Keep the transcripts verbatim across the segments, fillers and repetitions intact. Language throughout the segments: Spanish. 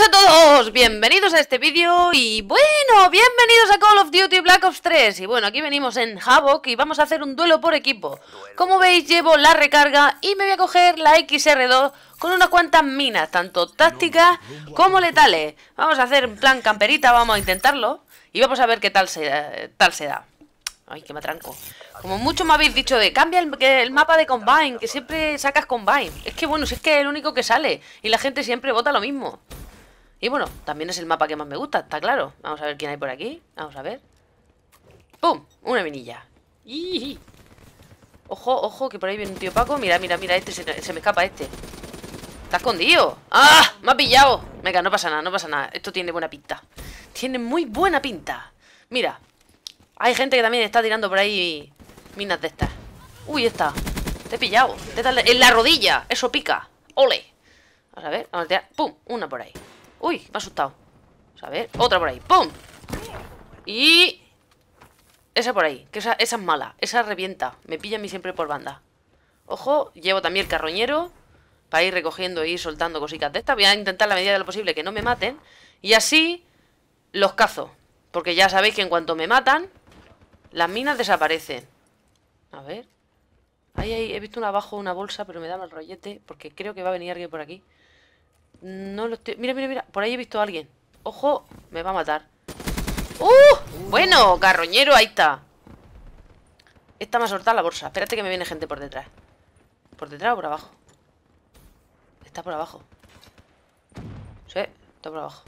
buenas a todos, bienvenidos a este vídeo y bueno, bienvenidos a Call of Duty Black Ops tres. Y bueno, aquí venimos en Havoc y vamos a hacer un duelo por equipo. Como veis, llevo la recarga y me voy a coger la X R dos con unas cuantas minas, tanto tácticas como letales. Vamos a hacer en plan camperita, vamos a intentarlo y vamos a ver qué tal se, tal se da. Ay, que me atranco. Como mucho me habéis dicho de cambia el, el mapa de Combine, que siempre sacas Combine. Es que bueno, si es que es el único que sale y la gente siempre vota lo mismo. Y bueno, también es el mapa que más me gusta, está claro. Vamos a ver quién hay por aquí. Vamos a ver. ¡Pum! Una minilla. ¡Ii! Ojo, ojo, que por ahí viene un tío Paco. Mira, mira, mira, este se, se me escapa este. Está escondido. ¡Ah! Me ha pillado. Venga, no pasa nada, no pasa nada. Esto tiene buena pinta. Tiene muy buena pinta. Mira. Hay gente que también está tirando por ahí minas de estas. Uy, esta. Te he pillado. En la rodilla. Eso pica. ¡Ole! Vamos a ver. Vamos a tirar. ¡Pum! Una por ahí. Uy, me ha asustado. Vamos a ver. Otra por ahí. ¡Pum! Y... esa por ahí. Que esa, esa es mala. Esa revienta. Me pilla a mí siempre por banda. Ojo. Llevo también el carroñero. Para ir recogiendo e ir soltando cositas de estas. Voy a intentar la medida de lo posible que no me maten. Y así los cazo. Porque ya sabéis que en cuanto me matan, las minas desaparecen. A ver. Ahí, ahí, he visto una abajo, una bolsa, pero me da mal rollete. Porque creo que va a venir alguien por aquí. No lo estoy... Mira, mira, mira. Por ahí he visto a alguien. Ojo, me va a matar. ¡Uh! Bueno, carroñero, ahí está. Esta me ha soltado la bolsa. Espérate que me viene gente por detrás. ¿Por detrás o por abajo? Está por abajo. Sí, está por abajo.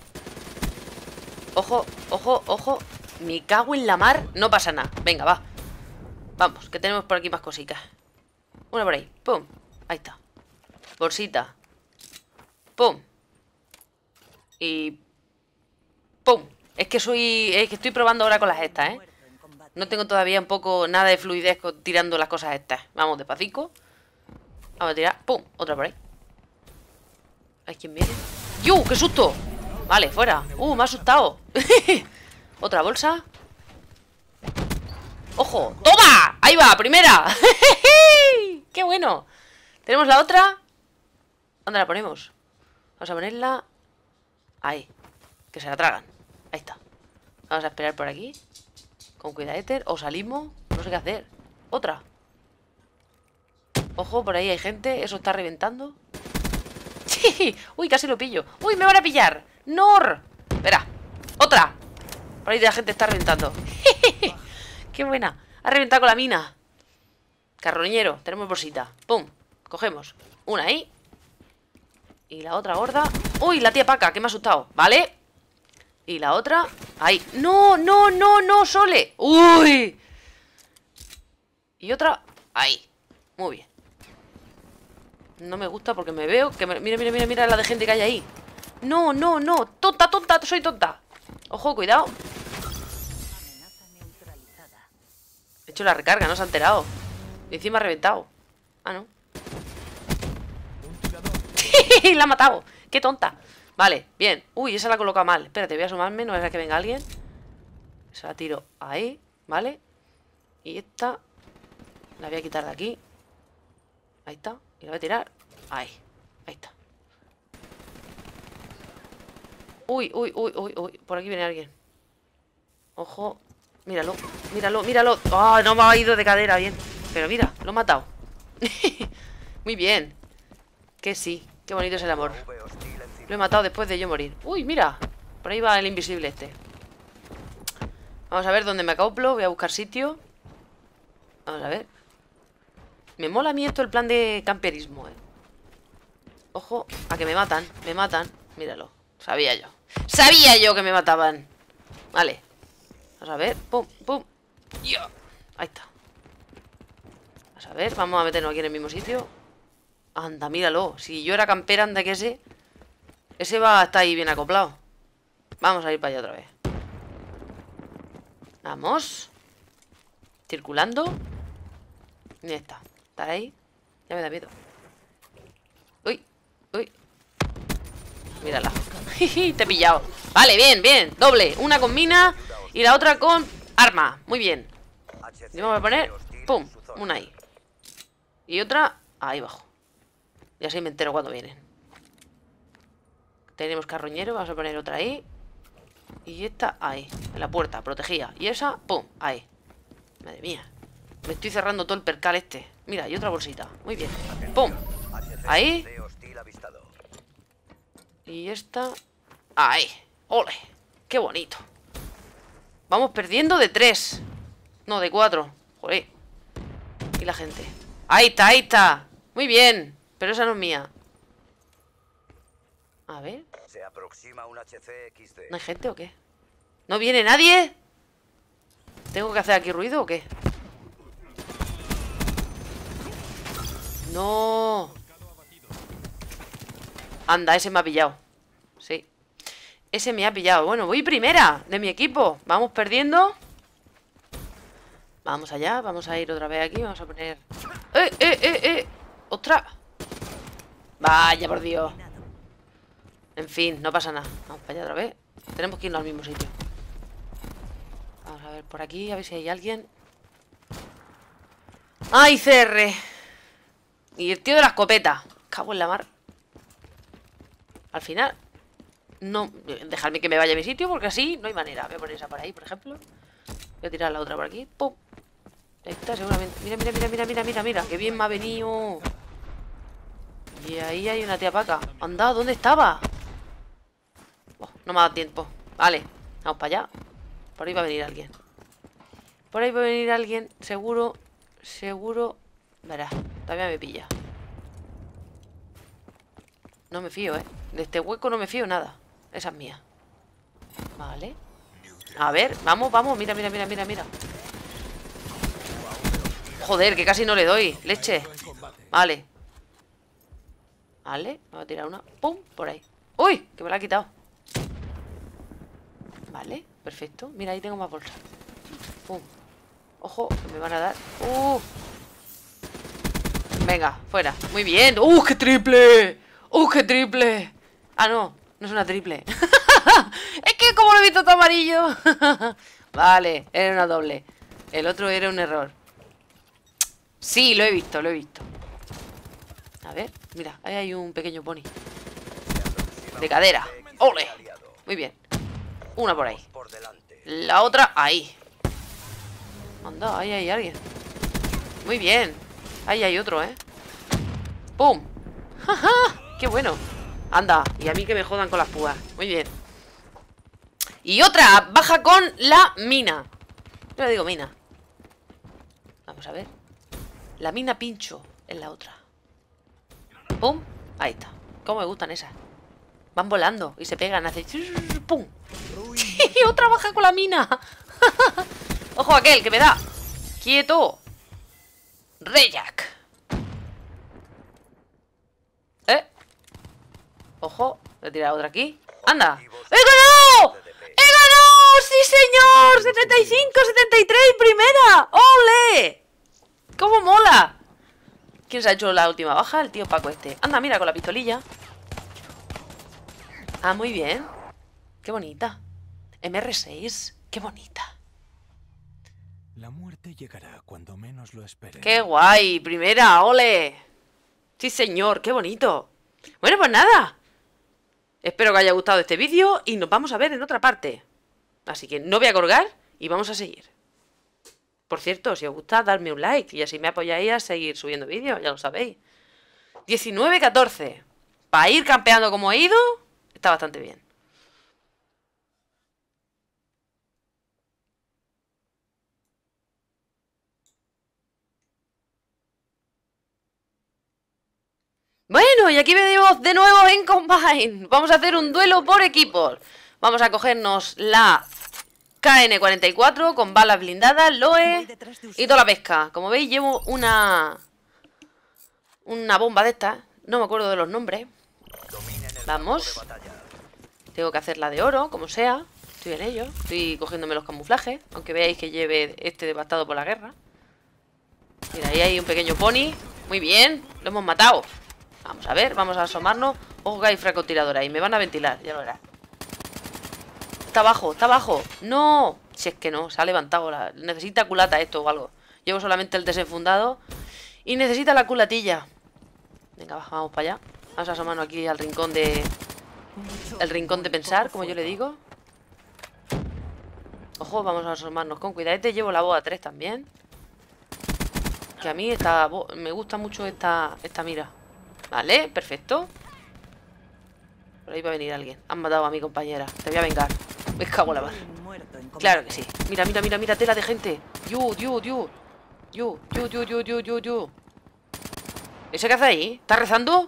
Ojo, ojo, ojo. Me cago en la mar. No pasa nada. Venga, va. Vamos, que tenemos por aquí más cositas. Una por ahí. Pum. Ahí está. Bolsita. Pum. Y... pum. Es que soy... es que estoy probando ahora con las estas, ¿eh? No tengo todavía un poco nada de fluidez tirando las cosas estas. Vamos, despacito. Vamos a tirar. Pum. Otra por ahí. ¿Hay quien viene? ¡Yu! ¡Qué susto! Vale, fuera. Uh, me ha asustado. Otra bolsa. ¡Ojo! ¡Toma! Ahí va, primera. ¡Qué bueno! Tenemos la otra. ¿Dónde la ponemos? Vamos a ponerla ahí. Que se la tragan. Ahí está. Vamos a esperar por aquí. Con cuidadete. O salimos. No sé qué hacer. Otra. Ojo, por ahí hay gente. Eso está reventando. Uy, casi lo pillo. Uy, me van a pillar. ¡Nor! Espera. Otra. Por ahí la gente está reventando. ¡Qué buena! Ha reventado con la mina. Carroñero. Tenemos bolsita. ¡Pum! Cogemos. Una ahí. Y la otra gorda. ¡Uy! La tía Paca, que me ha asustado. ¿Vale? Y la otra. Ahí. ¡No, no, no, no, Sole! ¡Uy! Y otra. Ahí. Muy bien. No me gusta porque me veo que me... Mira, mira, mira, mira la de gente que hay ahí. No, no, no. Tonta, tonta, soy tonta. Ojo, cuidado. He hecho la recarga, no se ha enterado. Y encima ha reventado. Ah, no. La ha matado. Qué tonta. Vale, bien. Uy, esa la he colocado mal. Espérate, voy a asomarme, no es que venga alguien. Esa la tiro ahí, ¿vale? Y esta la voy a quitar de aquí. Ahí está. Y la voy a tirar ahí. Ahí está. Uy, uy, uy, uy, uy. Por aquí viene alguien. Ojo. Míralo, míralo, míralo. ¡Ah! Oh, no me ha ido de cadera bien. Pero mira, lo he matado. Muy bien. Que sí, qué bonito es el amor. Lo he matado después de yo morir. Uy, mira. Por ahí va el invisible este. Vamos a ver dónde me acoplo. Voy a buscar sitio. Vamos a ver. Me mola a mí esto el plan de camperismo, eh. Ojo, a que me matan. Me matan, míralo. Sabía yo. Sabía yo que me mataban. Vale. Vamos a ver, pum, pum. Yeah. Ahí está. Vamos a ver, vamos a meternos aquí en el mismo sitio. Anda, míralo. Si yo era campera, anda que ese Ese va a estar ahí bien acoplado. Vamos a ir para allá otra vez. Vamos. Circulando. Y ya está. Estar ahí. Ya me da miedo. Uy, uy. Mírala. Te he pillado. Vale, bien, bien. Doble. Una con mina y la otra con arma. Muy bien. Y vamos a poner. Pum. Una ahí. Y otra ahí abajo. Y así me entero cuando vienen. Tenemos carroñero, vamos a poner otra ahí. Y esta ahí, en la puerta, protegida. Y esa, pum, ahí. Madre mía. Me estoy cerrando todo el percal este. Mira, y otra bolsita. Muy bien. Pum. Ahí. Y esta. Ahí. Ole. Qué bonito. Vamos perdiendo de tres. No, de cuatro. Joder. Y la gente. Ahí está, ahí está. Muy bien. Pero esa no es mía. A ver. Se aproxima un H C X D. ¿No hay gente o qué? ¿No viene nadie? ¿Tengo que hacer aquí ruido o qué? No. Anda, ese me ha pillado. Sí. Ese me ha pillado. Bueno, voy primera de mi equipo. Vamos perdiendo. Vamos allá. Vamos a ir otra vez aquí. Vamos a poner... ¡Eh, eh, eh, eh! ¡Ostras! Vaya, por Dios. En fin, no pasa nada. Vamos para allá otra vez. Tenemos que irnos al mismo sitio. Vamos a ver por aquí, a ver si hay alguien. ¡Ay, C R! Y el tío de la escopeta. Cago en la mar. Al final no, dejadme que me vaya a mi sitio, porque así no hay manera. Voy a poner esa por ahí, por ejemplo. Voy a tirar la otra por aquí. ¡Pum! Ahí está, seguramente. Mira, mira, mira, mira, mira, mira, mira. ¡Qué bien me ha venido! Y ahí hay una tía paca. Anda, ¿dónde estaba? Oh, no me ha dado tiempo. Vale, vamos para allá. Por ahí va a venir alguien. Por ahí va a venir alguien. Seguro, seguro. Verás, todavía me pilla. No me fío, ¿eh? De este hueco no me fío nada. Esa es mía. Vale. A ver, vamos, vamos. Mira, mira, mira, mira, mira. Joder, que casi no le doy. Leche. Vale. Vale, me voy a tirar una. ¡Pum! Por ahí. ¡Uy! Que me la ha quitado. Vale, perfecto. Mira, ahí tengo más bolsas. ¡Pum! Ojo, que me van a dar. ¡Uh! Venga, fuera. Muy bien. ¡Uh, qué triple! ¡Uh, qué triple! Ah, no, no es una triple. Es que como lo he visto todo amarillo. Vale, era una doble. El otro era un error. Sí, lo he visto, lo he visto. A ver, mira, ahí hay un pequeño pony. De cadera. ¡Ole! Muy bien. Una por ahí. La otra ahí. Anda, ahí hay alguien. Muy bien. Ahí hay otro, ¿eh? ¡Pum! ¡Ja, ja! ¡Qué bueno! Anda, y a mí que me jodan con las púas. Muy bien. Y otra, baja con la mina. Yo le digo mina. Vamos a ver. La mina pincho es la otra. ¡Pum! Ahí está. ¿Cómo me gustan esas? Van volando y se pegan, hace... ¡Pum! Y otra baja con la mina. Ojo aquel que me da. ¡Quieto! Reyak. ¿Eh? Ojo, voy a tirar otra aquí. ¡Anda! ¡He ganado! ¡He ganado! ¡Sí, señor! setenta y cinco, setenta y tres, primera. ¡Ole! ¡Cómo mola! ¿Quién se ha hecho la última baja? El tío Paco este. Anda, mira, con la pistolilla. Ah, muy bien. Qué bonita. M R seis. Qué bonita. La muerte llegará cuando menos lo espere. ¡Qué guay! ¡Primera! ¡Ole! Sí, señor. ¡Qué bonito! Bueno, pues nada. Espero que haya gustado este vídeo y nos vamos a ver en otra parte. Así que no voy a colgar y vamos a seguir. Por cierto, si os gusta, dadme un like y así me apoyáis a seguir subiendo vídeos, ya lo sabéis. diecinueve catorce. Para ir campeando como he ido, está bastante bien. Bueno, y aquí venimos de nuevo en Combine. Vamos a hacer un duelo por equipos. Vamos a cogernos la K N cuarenta y cuatro con balas blindadas, L O E y toda la pesca. Como veis, llevo una una bomba de estas. No me acuerdo de los nombres. Vamos. Tengo que hacer la de oro, como sea. Estoy en ello. Estoy cogiéndome los camuflajes. Aunque veáis que lleve este devastado por la guerra. Mira, ahí hay un pequeño pony. Muy bien, lo hemos matado. Vamos a ver, vamos a asomarnos. Ojo que hay francotirador ahí, me van a ventilar, ya lo verás. Está abajo, está abajo. ¡No! Si es que no, se ha levantado la... Necesita culata esto o algo. Llevo solamente el desenfundado y necesita la culatilla. Venga, vamos para allá. Vamos a asomarnos aquí al rincón de... El rincón de pensar, como yo le digo. Ojo, vamos a asomarnos con cuidadete. Llevo la boa tres también. Que a mí esta me gusta mucho esta, esta mira. Vale, perfecto. Por ahí va a venir alguien. Han matado a mi compañera. Te voy a vengar. Me cago en la mar. Claro que sí. Mira, mira, mira, mira, tela de gente. You, you, you. You, you, you, you, you, you, you. ¿Ese qué hace ahí? ¿Está rezando?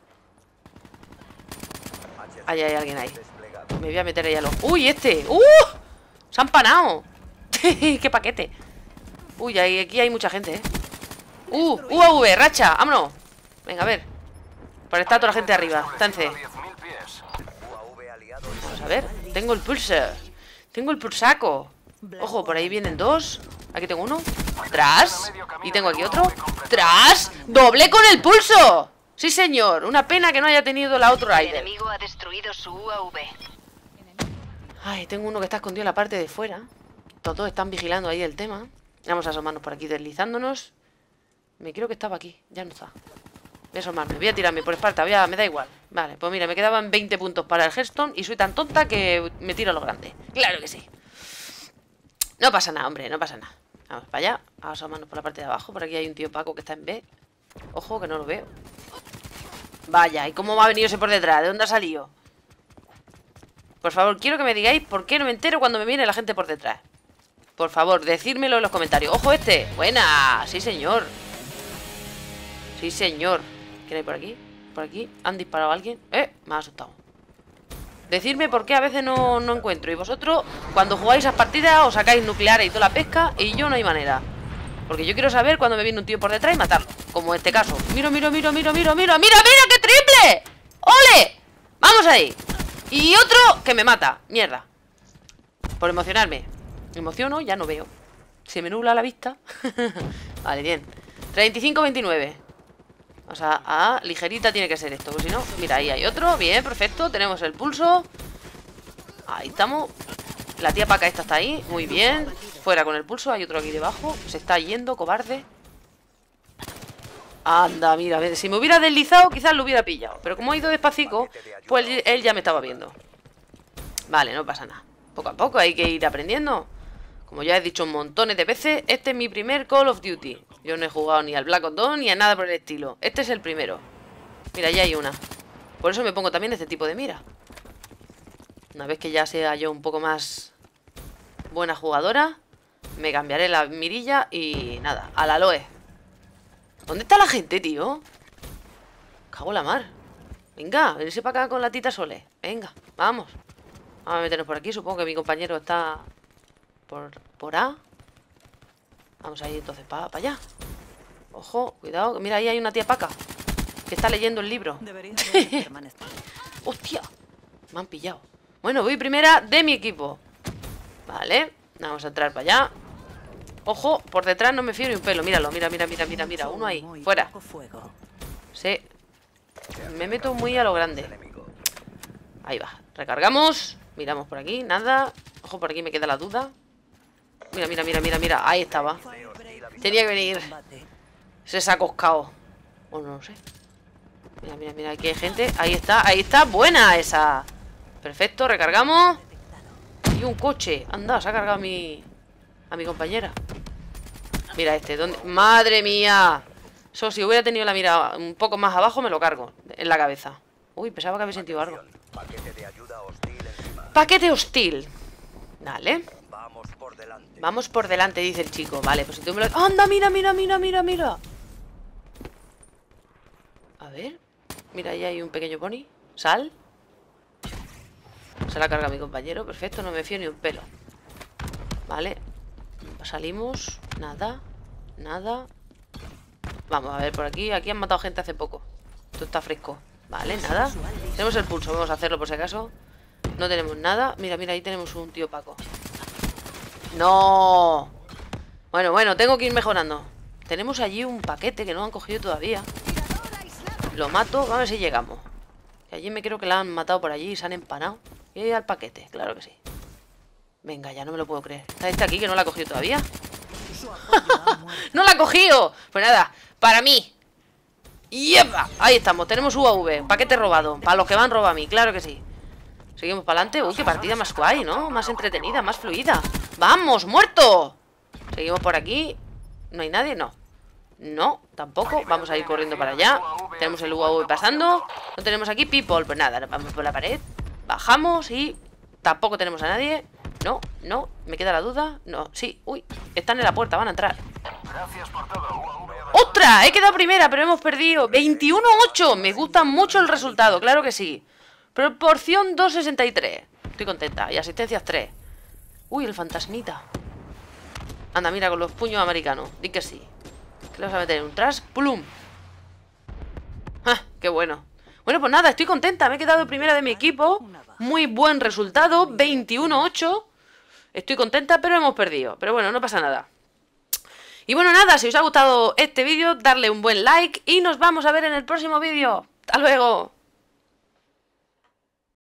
Ahí hay alguien ahí. Me voy a meter ahí a los... ¡Uy, este! ¡Uh! ¡Se han panado! ¡Qué paquete! Uy, ahí, aquí hay mucha gente, ¿eh? ¡Uh! ¡U A V! ¡Racha! ¡Vámonos! Venga, a ver. Por está toda la gente arriba. Está en C. Vamos a ver. Tengo el pulsar. Tengo el pulsaco. Ojo, por ahí vienen dos. Aquí tengo uno. ¡Tras! Y tengo aquí otro. ¡Tras! ¡Doble con el pulso! Sí, señor. Una pena que no haya tenido la otro rider. El enemigo ha destruido su U A V. Ay, tengo uno que está escondido en la parte de fuera. Todos están vigilando ahí el tema. Vamos a asomarnos por aquí, deslizándonos. Me creo que estaba aquí. Ya no está. Voy a asomarme. Voy a tirarme por espalda. Voy a... Me da igual. Vale, pues mira, me quedaban veinte puntos para el Hearthstone y soy tan tonta que me tiro a lo grande. Claro que sí. No pasa nada, hombre. No pasa nada. Vamos para allá. Vamos a asomarnos por la parte de abajo. Por aquí hay un tío Paco que está en B. Ojo, que no lo veo. Vaya, ¿y cómo me ha venido ese por detrás? ¿De dónde ha salido? Por favor, quiero que me digáis por qué no me entero cuando me viene la gente por detrás. Por favor, decírmelo en los comentarios. ¡Ojo este! ¡Buena! Sí, señor. Sí, señor. ¿Quién hay por aquí? Por aquí. ¿Han disparado a alguien? ¡Eh! Me ha asustado. Decidme por qué a veces no, no encuentro. Y vosotros, cuando jugáis esas partidas, os sacáis nucleares y toda la pesca. Y yo no hay manera. Porque yo quiero saber cuando me viene un tío por detrás y matarlo. Como en este caso. Mira, mira, mira, mira, mira, mira, mira, mira, qué triple. ¡Ole! Vamos ahí. Y otro que me mata. Mierda. Por emocionarme. Me emociono, ya no veo. Se me nubla la vista. Vale, bien. treinta y cinco veintinueve. O sea, a ligerita tiene que ser esto. Pues si no, mira, ahí hay otro. Bien, perfecto. Tenemos el pulso. Ahí estamos. La tía Paca esta está ahí. Muy bien. Fuera con el pulso. Hay otro aquí debajo. Se está yendo, cobarde. Anda, mira, a ver. Si me hubiera deslizado, quizás lo hubiera pillado. Pero como ha ido despacito, pues él ya me estaba viendo. Vale, no pasa nada. Poco a poco hay que ir aprendiendo. Como ya he dicho montones de veces, este es mi primer Call of Duty. Yo no he jugado ni al Black Ops dos ni a nada por el estilo. Este es el primero. Mira, ya hay una. Por eso me pongo también este tipo de mira. Una vez que ya sea yo un poco más buena jugadora, me cambiaré la mirilla y nada, al aloe. ¿Dónde está la gente, tío? Cago en la mar. Venga, venirse para acá con la tita Sole. Venga, vamos. Vamos a meternos por aquí. Supongo que mi compañero está por, por A. Vamos a ir entonces para pa allá. Ojo, cuidado. Mira, ahí hay una tía Paca que está leyendo el libro. ¡Hostia! Me han pillado. Bueno, voy primera de mi equipo. Vale, vamos a entrar para allá. Ojo, por detrás no me fío ni un pelo. Míralo, mira, mira, mira, mira, mira. Uno ahí, fuera. Sí. Me meto muy a lo grande. Ahí va, recargamos. Miramos por aquí, nada. Ojo, por aquí me queda la duda. Mira, mira, mira, mira, mira. Ahí estaba. Tenía que venir. Se se ha coscado. O no lo sé. Mira, mira, mira, aquí hay gente. Ahí está, ahí está, buena esa. Perfecto, recargamos. Y un coche. Anda, se ha cargado a mi A mi compañera. Mira este, ¿dónde? ¡Madre mía! Eso, si hubiera tenido la mira un poco más abajo, me lo cargo en la cabeza. Uy, pensaba que había sentido algo. Paquete de ayuda hostil encima. Paquete hostil. Dale. Vamos por delante. Vamos por delante, dice el chico. Vale, pues si tú me lo... ¡Anda, mira, mira, mira, mira, mira! A ver. Mira, ahí hay un pequeño pony. Sal. Se la carga mi compañero. Perfecto, no me fío ni un pelo. Vale. Salimos. Nada. Nada. Vamos a ver por aquí. Aquí han matado gente hace poco. Esto está fresco. Vale, nada. Tenemos el pulso. Vamos a hacerlo por si acaso. No tenemos nada. Mira, mira, ahí tenemos un tío Paco. ¡No! Bueno, bueno, tengo que ir mejorando. Tenemos allí un paquete que no han cogido todavía. Lo mato. Vamos a ver si llegamos. Que allí me creo que la han matado por allí y se han empanado. Y al paquete, claro que sí. Venga, ya no me lo puedo creer. ¿Está este aquí que no la ha cogido todavía? ¡No la ha cogido! Pues nada, para mí. ¡Yepa! Ahí estamos, tenemos U A V. Paquete robado. Para los que van roba a mí, claro que sí. Seguimos para adelante. Uy, qué partida más guay, ¿no? Más entretenida, más fluida. ¡Vamos, muerto! Seguimos por aquí. ¿No hay nadie? No. No, tampoco. Vamos a ir corriendo para allá. Tenemos el U A V pasando. No tenemos aquí people. Pues nada, vamos por la pared. Bajamos y tampoco tenemos a nadie. No, no, me queda la duda. No, sí, uy, están en la puerta, van a entrar. ¡Otra! He quedado primera, pero hemos perdido veintiuno a ocho, me gusta mucho el resultado, claro que sí. Proporción dos sesenta y tres. Estoy contenta, y asistencias tres. Uy, el fantasmita. Anda, mira, con los puños americanos. Di que sí. ¿Qué le vas a meter? ¿Un trash? ¡Plum! ¡Ah, qué bueno! Bueno, pues nada, estoy contenta. Me he quedado primera de mi equipo. Muy buen resultado, veintiuno a ocho. Estoy contenta, pero hemos perdido. Pero bueno, no pasa nada. Y bueno, nada, si os ha gustado este vídeo, darle un buen like y nos vamos a ver en el próximo vídeo. ¡Hasta luego!